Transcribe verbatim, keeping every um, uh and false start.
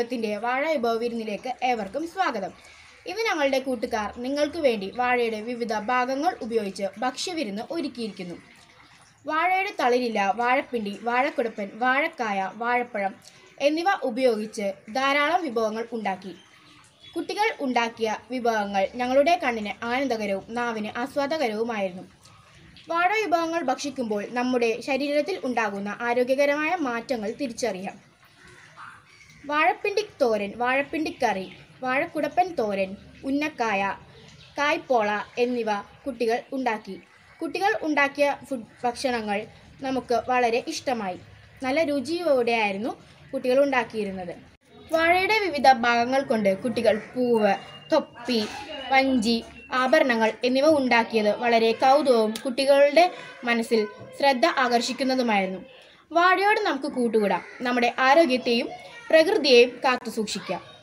കുടുംബത്തിൻ്റെ വാഴ വിഭവ വിരുന്നിലേക്ക് ഏവർക്കും സ്വാഗതം. ഇന്ന് ഞങ്ങളുടെ കൂട്ടുകാർ നിങ്ങൾക്ക് വേണ്ടി വാഴയുടെ വിവിധ ഭാഗങ്ങൾ ഉപയോഗിച്ച് ഭക്ഷ്യവിരുന്ന് ഒരുക്കിയിരിക്കുന്നു. വാഴയുടെ തളിരില, വാഴപ്പിണ്ടി, വാഴക്കുടപ്പൻ, വാഴക്കായ, വാഴപ്പഴം എന്നിവ ഉപയോഗിച്ച് ധാരാളം വിഭവങ്ങൾ ഉണ്ടാക്കി. കുട്ടികൾ ഉണ്ടാക്കിയ വിഭവങ്ങൾ ഞങ്ങളുടെ കണ്ണിന് ആനന്ദകരവും നാവിന് ആസ്വാദകരവുമായിരുന്നു. വാഴ വിഭവങ്ങൾ ഭക്ഷിക്കുമ്പോൾ നമ്മുടെ ശരീരത്തിൽ ഉണ്ടാകുന്ന ആരോഗ്യകരമായ മാറ്റങ്ങൾ തിരിച്ചറിയാം. വാഴപ്പിണ്ടി തോരൻ, വാഴപ്പിണ്ടിക്കറി, വാഴക്കുടപ്പൻ തോരൻ, ഉന്നക്കായ, കായ്പോള എന്നിവ കുട്ടികൾ ഉണ്ടാക്കി. കുട്ടികൾ ഉണ്ടാക്കിയ ഫുഡ് ഭക്ഷണങ്ങൾ നമുക്ക് വളരെ ഇഷ്ടമായി. നല്ല രുചിയോടെയായിരുന്നു കുട്ടികൾ ഉണ്ടാക്കിയിരുന്നത്. വാഴയുടെ വിവിധ ഭാഗങ്ങൾ കൊണ്ട് കുട്ടികൾ പൂവ്, തൊപ്പി, വഞ്ചി, ആഭരണങ്ങൾ എന്നിവ ഉണ്ടാക്കിയത് വളരെ കൗതുകവും കുട്ടികളുടെ മനസ്സിൽ ശ്രദ്ധ ആകർഷിക്കുന്നതുമായിരുന്നു. വാഴയോട് നമുക്ക് കൂട്ടുകൂടാം. നമ്മുടെ ആരോഗ്യത്തെയും പ്രകൃതിയെയും കാത്തു സൂക്ഷിക്കാം.